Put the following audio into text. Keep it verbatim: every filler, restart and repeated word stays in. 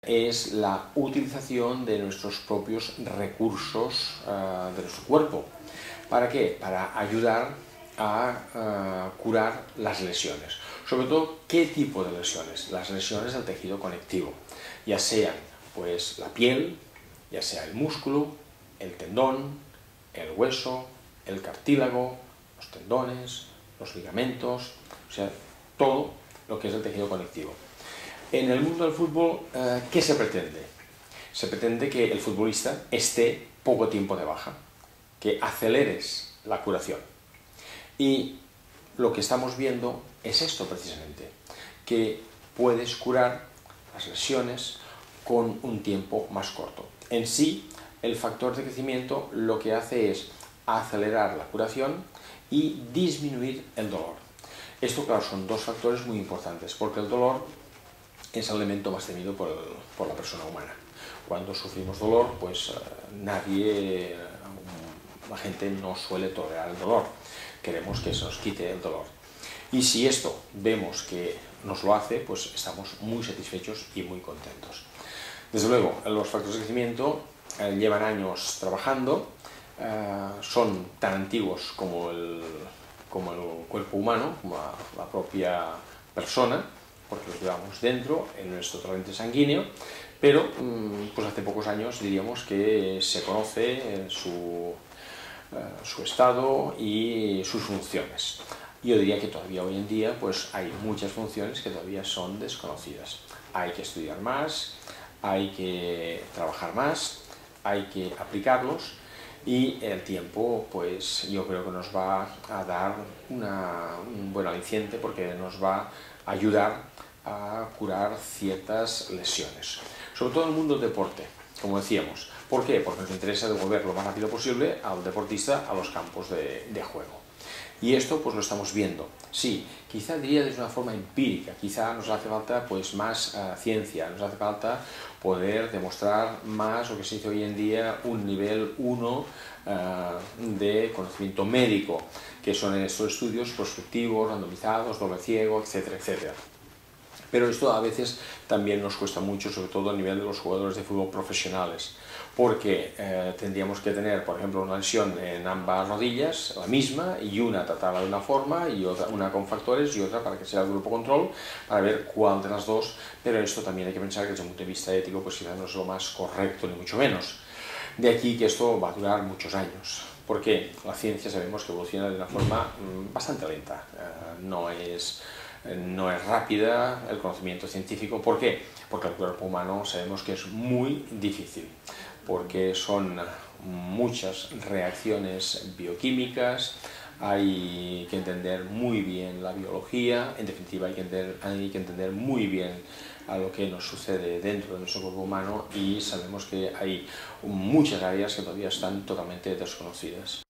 es la utilización de nuestros propios recursos uh, de nuestro cuerpo. ¿Para qué? Para ayudar a uh, curar las lesiones. Sobre todo, ¿qué tipo de lesiones? Las lesiones del tejido conectivo, ya sean pues, la piel, ya sea el músculo, el tendón, el hueso, el cartílago, los tendones, los ligamentos, o sea, todo lo que es el tejido conectivo. En el mundo del fútbol, eh, ¿qué se pretende? Se pretende que el futbolista esté poco tiempo de baja, que aceleres la curación. Y lo que estamos viendo es esto precisamente, que puedes curar las lesiones con un tiempo más corto. En sí, el factor de crecimiento lo que hace es acelerar la curación y disminuir el dolor. Esto, claro, son dos factores muy importantes, porque el dolor es el elemento más temido por, el, por la persona humana. Cuando sufrimos dolor, pues nadie, la gente no suele tolerar el dolor. Queremos que se nos quite el dolor. Y si esto vemos que nos lo hace, pues estamos muy satisfechos y muy contentos. Desde luego, los factores de crecimiento eh, llevan años trabajando, eh, son tan antiguos como el, como el cuerpo humano, como la, la propia persona, porque los llevamos dentro, en nuestro torrente sanguíneo, pero pues hace pocos años diríamos que se conoce su, su estado y sus funciones. Yo diría que todavía hoy en día pues hay muchas funciones que todavía son desconocidas. Hay que estudiar más, hay que trabajar más, hay que aplicarlos y el tiempo pues yo creo que nos va a dar una, un buen aliciente porque nos va a ayudar a curar ciertas lesiones. Sobre todo en el mundo del deporte, como decíamos. ¿Por qué? Porque nos interesa devolver lo más rápido posible al deportista a los campos de, de juego. Y esto pues lo estamos viendo. Sí, quizá diría de una forma empírica, quizá nos hace falta pues más uh, ciencia, nos hace falta poder demostrar más lo que se dice hoy en día un nivel uno uh, de conocimiento médico, que son estos estudios prospectivos, randomizados, doble ciego, etcétera, etcétera. Pero esto a veces también nos cuesta mucho, sobre todo a nivel de los jugadores de fútbol profesionales, porque eh, tendríamos que tener, por ejemplo, una lesión en ambas rodillas, la misma, y una tratarla de una forma, y otra, una con factores y otra para que sea el grupo control, para ver cuál de las dos, pero esto también hay que pensar que desde un punto de vista ético pues quizás no es lo más correcto, ni mucho menos. De aquí que esto va a durar muchos años, porque la ciencia sabemos que evoluciona de una forma mmm, bastante lenta, eh, no es... no es rápida el conocimiento científico. ¿Por qué? Porque el cuerpo humano sabemos que es muy difícil, porque son muchas reacciones bioquímicas, hay que entender muy bien la biología, en definitiva hay que entender, hay que entender muy bien a lo que nos sucede dentro de nuestro cuerpo humano y sabemos que hay muchas áreas que todavía están totalmente desconocidas.